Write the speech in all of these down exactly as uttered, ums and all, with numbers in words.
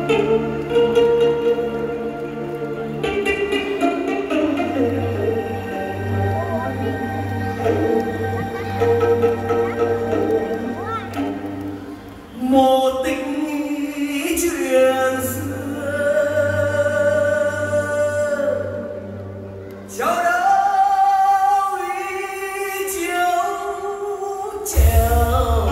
một tình chuyện xưa chào đâu ý chiếu treo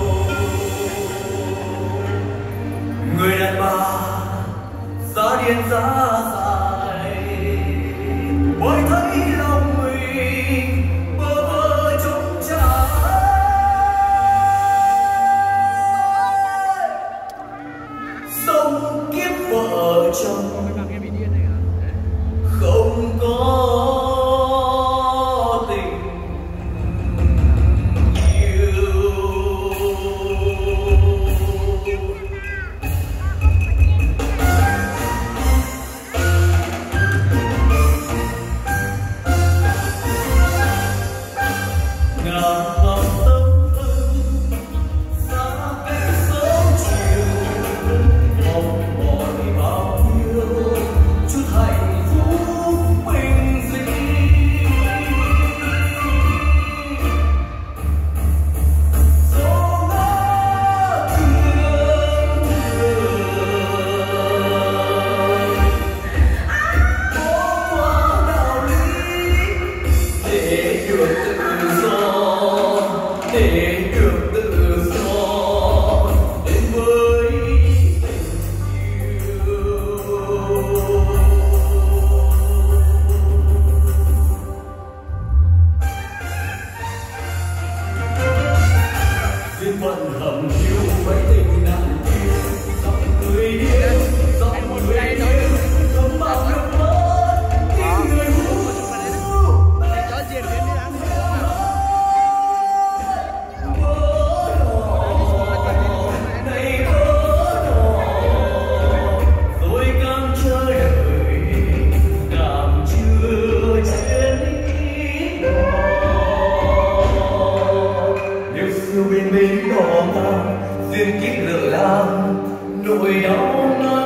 người đàn bà giá điên giá dài bởi thấy lòng mình bơ vơ trống trải sống kiếp vợ chồng không có tình yêu ngàn ngàn tâm thân xa cách sớm chiều mong mỏi bao nhiêu chút hạnh phúc bình dị dẫu ngỡ thương thương bỏ qua đạo lý để được tự do để được tự do đến với tình yêu duyên phận hầm hiu mấy tình nặng yêu dòng người điên dòng người điên không bao nước mắt tiếng người hú tôi cam chờ đợi cảm chưa chiến nếu xưa bên bên đỏ ngang duyên kiếp lỡ lang nỗi đau ngàn